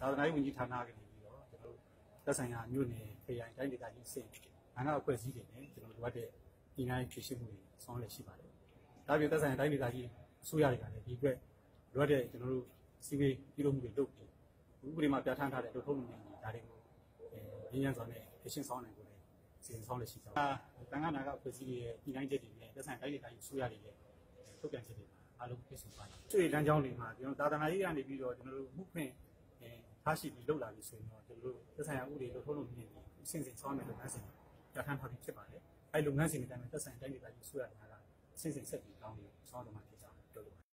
သာသနာ့ဝန်ကြီးဌာနကနေပြီးတော့ကျွန်တော်တို့သက်ဆိုင်ရာမြို့နယ်ခရိုင်တိုင်းဒေသကြီးစိတ်နိုင်ငံအဖွဲ့အစည်းတွေနဲ့ကျွန်တော်တို့လိုအပ်တဲ့ဒီနိုင်ဖြည့်ရှင်းမှုတွေဆောင်ရွက်ရှိပါတယ်။ဒါပြင်သက်ဆိုင်ရာတိုင်းဒေသကြီးအစိုးရတွေကလည်းဒီအတွက်လိုအပ်တဲ့ကျွန်တော်တို့စီဝေးပြုလုပ်မှုတွေလုပ်ပြီးဥပဒေမှာပြဋ္ဌာန်းထားတဲ့ထုတ်ထုတ်မှုတွေဒါတွေကိုရင်းရစွာနဲ့ဖြည့်ရှင်းဆောင်နိုင်ကိုလည်းစီစဉ်ဆောင်ရွက်ရှိကြပါတယ်။တန်ခါနာကအဖွဲ့အစည်းတွေရဲ့ဒီနိုင်ချက်တွေနဲ့သက်ဆိုင်ရာတိုင်းဒေသကြီးအစိုးရတွေရဲ့ထုတ်ပြန်ချက်တွေအားလုံးပြည့်စုံပါတယ်။ကျွေးတန်းချောင်းတွေမှာကျွန်တော်သာသနာရေးကနေပြီးတော့ကျွန်တော်တို့မှုခွင့်ထားရှိပြီးလုပ်လာပြီဆိုရင်တော့ကျွန်တော်တို့သက်ဆိုင်ရာဥပဒေထုတ်လုပ်မှုတွေအစဉ်စဉ်ဆောင်ရွက်လုပ်ငန်းစဉ်ပြဋ္ဌာန်းထားပြီးဖြစ်ပါတယ်။အဲလုပ်ငန်းစဉ်တွေတိုင်းမှာသက်ဆိုင်ရာတိုင်းဒေသကြီးအစိုးရတွေကစဉ်စဉ်ဆက်ပြီးကောင်းပြီးဆောင်ရွက်မှာဖြစ်ကြောင်းပြောလိုပါ